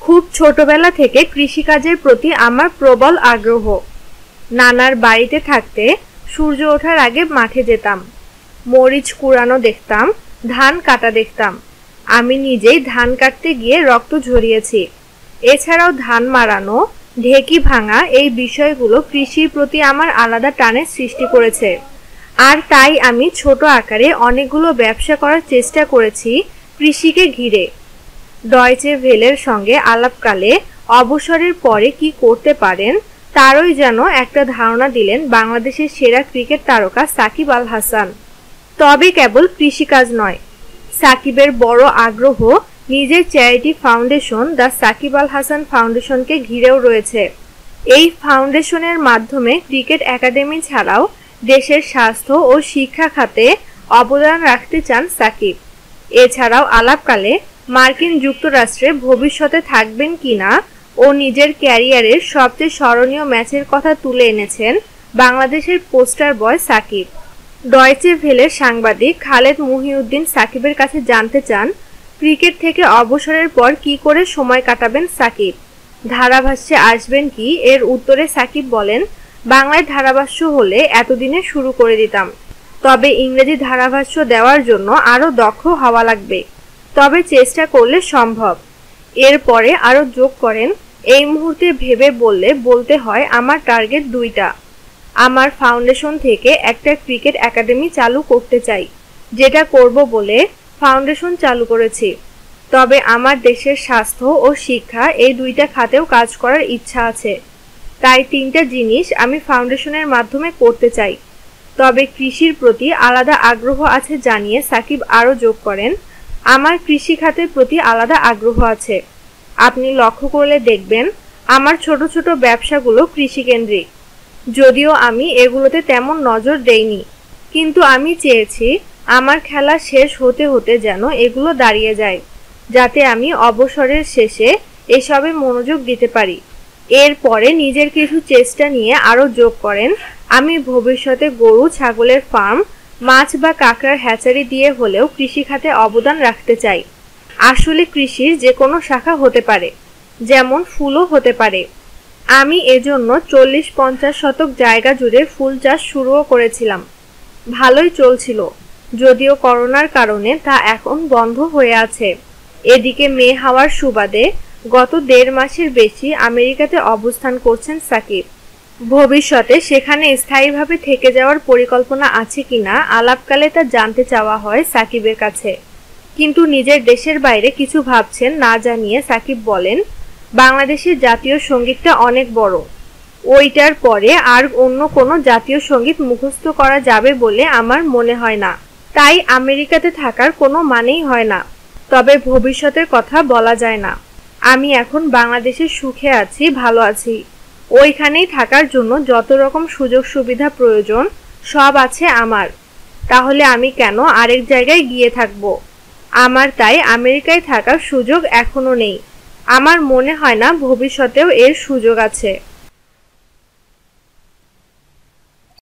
খুব ছোটবেলা থেকে কৃষিকাজের প্রতি আমার প্রবল আগ্রহ। নানার বাড়িতে থাকতে সূর্য ওঠার আগে মাঠে যেতাম, মরিচ কুড়ানো দেখতাম, ধান কাটা দেখতাম। আমি নিজেই ধান কাটতে গিয়ে রক্ত ঝরিয়েছি। এছাড়াও ধান মাড়ানো, ঢেকি ভাঙা এই বিষয়গুলো কৃষির প্রতি আমার আলাদা টানের সৃষ্টি করেছে। আর তাই আমি ছোট আকারে অনেকগুলো ব্যবসা করার চেষ্টা করেছি কৃষিকে ঘিরে। ডয়চে ভেলের সঙ্গে আলাপকালে অবসরের পরে কি করতে পারেন তারই যেন একটা ধারণা দিলেন বাংলাদেশের সেরা ক্রিকেট তারকা সাকিব আল হাসান। তবে কেবল কৃষিকাজ নয়, সাকিবের বড় আগ্রহ নিজের charity foundation the Sakib Al Hasan ফাউন্ডেশনকে ঘিরেও রয়েছে। এই ফাউন্ডেশনের মাধ্যমে ক্রিকেট একাডেমি ছাড়াও দেশের স্বাস্থ্য ও শিক্ষা খাতে অবদান রাখতে চান সাকিব। এছাড়াও আলাপকালে মার্কিন যুক্তরাষ্ট্রে ভবিষ্যতে থাকবেন কিনা ও নিজের ক্যারিয়ারের সবচেয়ে স্মরণীয় ম্যাচের কথা তুলে এনেছেন বাংলাদেশের পোস্টার বয় সাকিব। ডয়চে ভেলের সাংবাদিক খালেদ মুহিউদ্দিন সাকিবের কাছে জানতে চান, ক্রিকেট থেকে অবসরের পর কি করে সময় কাটাবেন সাকিব, ধারাভাষ্যে আসবেন কি? এর উত্তরে সাকিব বলেন, বাংলায় ধারাভাষ্য হলে এতদিনে শুরু করে দিতাম, তবে ইংরেজি ধারাভাষ্য দেওয়ার জন্য আরও দক্ষ হওয়া লাগবে, তবে চেষ্টা করলে সম্ভব। এরপরে আরও যোগ করেন, এই মুহূর্তে ভেবে বলতে হয় আমার টার্গেট দুইটা। আমার ফাউন্ডেশন থেকে একটা ক্রিকেট একাডেমি চালু করতে চাই, যেটা করব বলে ফাউন্ডেশন চালু করেছি। তবে আমার দেশের স্বাস্থ্য ও শিক্ষা এই দুইটা খাতেও কাজ করার ইচ্ছা আছে। তাই তিনটা জিনিস আমি ফাউন্ডেশনের মাধ্যমে করতে চাই। তবে কৃষির প্রতি আলাদা আগ্রহ আছে জানিয়ে সাকিব আরও যোগ করেন, আমার কৃষি খাতের প্রতি আলাদা আগ্রহ আছে। আপনি লক্ষ্য করলে দেখবেন আমার ছোট ছোট ব্যবসাগুলো কৃষিকেন্দ্রিক, যদিও আমি এগুলোতে তেমন নজর দেইনি, কিন্তু আমি চেয়েছি আমার খেলা শেষ হতে হতে যেন এগুলো দাঁড়িয়ে যায়, যাতে আমি অবসরের শেষে এসবে মনোযোগ দিতে পারি। এরপরে নিজের কিছু চেষ্টা নিয়ে আরও যোগ করেন, আমি ভবিষ্যতে গরু ছাগলের ফার্ম, মাছ বা কাঁকড়ার হ্যাচারি দিয়ে হলেও কৃষিখাতে অবদান রাখতে চাই। আসলে কৃষির যে কোনো শাখা হতে পারে, যেমন ফুলও হতে পারে। আমি এজন্য 40-50 শতক জায়গা জুড়ে ফুল চাষ শুরুও করেছিলাম। ভালোই চলছিল, যদিও করোনার কারণে তা এখন বন্ধ হয়ে আছে। এদিকে মেয়ে হওয়ার সুবাদে গত 1.5 মাসের বেশি আমেরিকাতে অবস্থান করছেন সাকিব। ভবিষ্যতে সেখানে স্থায়ীভাবে থেকে যাওয়ার পরিকল্পনা আছে কিনা আলাপকালে তা জানতে চাওয়া হয় সাকিবের কাছে। কিন্তু নিজের দেশের বাইরে কিছু ভাবছেন না জানিয়ে সাকিব বলেন, বাংলাদেশের জাতীয় সঙ্গীতটা অনেক বড়, ওইটার পরে আর অন্য কোনো জাতীয় সঙ্গীত মুখস্থ করা যাবে বলে আমার মনে হয় না। তাই আমেরিকাতে থাকার কোনো মানেই হয় না। তবে ভবিষ্যতের কথা বলা যায় না। আমি এখন বাংলাদেশে সুখে আছি, ভালো আছি। ওইখানেই থাকার জন্য যত রকম সুযোগ সুবিধা প্রয়োজন সব আছে আমার। তাহলে আমি কেন আরেক জায়গায় গিয়ে থাকবো? আমার তাই আমেরিকায় থাকার সুযোগ এখনো নেই। আমার মনে হয় না ভবিষ্যতেও এর সুযোগ আছে।